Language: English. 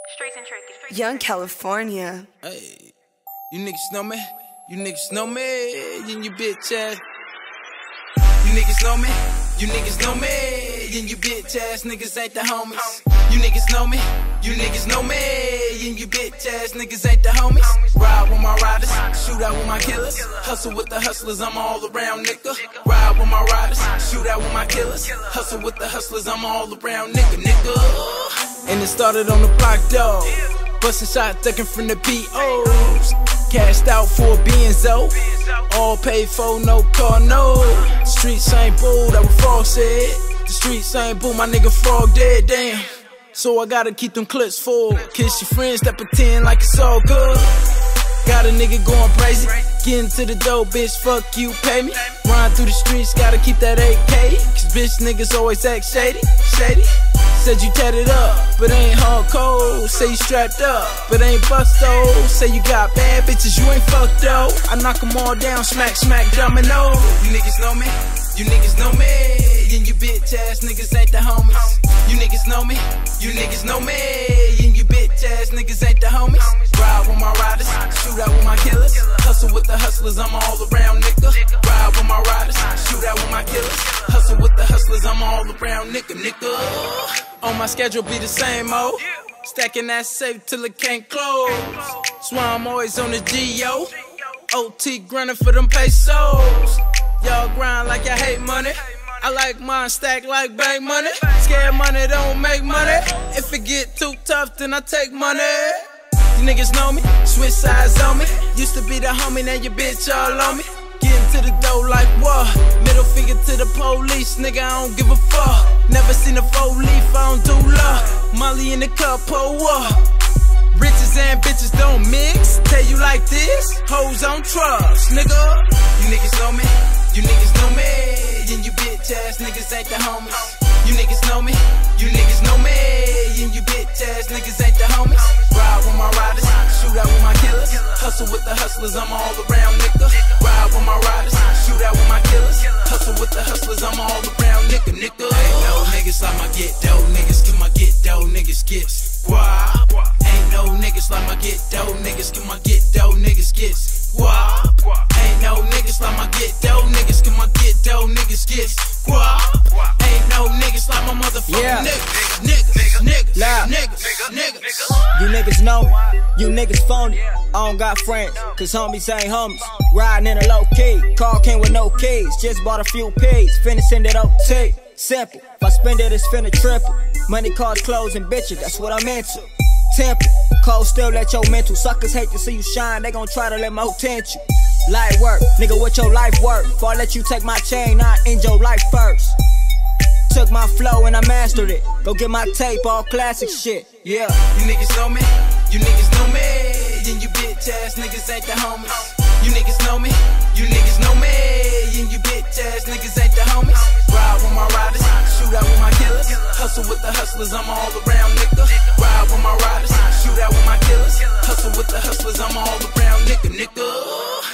Streets and tricky. Young California. Hey, you niggas know me? You niggas know me? And you bitch ass. You niggas know me? You niggas know me? And you bitch ass niggas ain't the homies. You niggas know me? You niggas know me? And you bitch ass niggas ain't the homies. Ride with my riders, shoot out with my killers. Hustle with the hustlers, I'm all around, nigga. Ride with my riders, shoot out with my killers. Hustle with the hustlers, I'm all around, nigga. And it started on the block, dog. Bustin' shots, ducking from the POs. Cashed out for a Benzo. All paid for, no car, no. Streets ain't bull, that what Frog said. The streets ain't bull, my nigga Frog dead, damn. So I gotta keep them clips full. Kiss your friends that pretend like it's all good. Got a nigga going crazy. Getting to the dough, bitch, fuck you, pay me. Run through the streets, gotta keep that AK. Cause bitch niggas always act shady, shady. Said you tatted up, but ain't hardcore. Say you strapped up, but ain't bust though. Say you got bad bitches, you ain't fucked though. I knock them all down, smack, smack, domino. You niggas know me, you niggas know me. And you bitch ass niggas ain't the homies. You niggas know me, you niggas know me. And you bitch ass niggas ain't the homies. Ride with my riders, shoot out with my killers. Hustle with the hustlers, I'm all around, nigga. Ride with my riders, shoot out with my killers. Hustle with the hustlers, I'm all around, nigga. On my schedule be the same, oh. Stacking that safe till it can't close. That's why I'm always on the G.O. OT grinding for them pesos. Y'all grind like y'all hate money. I like mine stack like bank money. Scared money don't make money. If it get too tough, then I take money. You niggas know me, switch sides on me. Used to be the homie, now your bitch all on me. Getting to the dough like what? Middle finger to the police, nigga, I don't give a fuck. Never seen a 4-leaf, I don't do love. Molly in the cup, pour up. Riches and bitches don't mix. Tell you like this, hoes on trust, nigga. You niggas know me, you niggas know me. And you bitch ass niggas ain't the homies. You niggas know me, you niggas know me. And you bitch ass niggas ain't the homies. Ride with my riders, shoot out with my killers. Hustle with the hustlers, I'm all around, nigga. Ride with my riders, shoot out with my killers. Hustle with the hustlers, I'm all around, nigga. Ain't no niggas like my get dough, niggas. Can my get dough, niggas get squab. Ain't no niggas like my get dough, niggas. Can my get dough, niggas get squab. Ain't no niggas like my get dough, niggas. Can my get dough, niggas get squab. Ain't no niggas like my motherfucking niggas. You niggas know me, you niggas phony. I don't got friends, cause homies ain't homies. Riding in a low key, car came with no keys. Just bought a few P's, finna send it OT. Simple, if I spend it, it's finna triple. Money, cars, clothes, and bitches, that's what I'm into. Temple, cold still let your mental. Suckers hate to see you shine, they gon' try to let my potential. Light work, nigga, what your life worth? Before I let you take my chain, I end your life first. Took my flow and I mastered it. Go get my tape, all classic shit, yeah. You niggas know me, you niggas know me. And you bitch ass niggas ain't the homies. You niggas know me, you niggas know me. And you bitch ass niggas ain't the homies. Ride with my riders, shoot out with my killers. Hustle with the hustlers, I'm all around, nigga. Ride with my riders, shoot out with my killers. Hustle with the hustlers, I'm all around, nigga.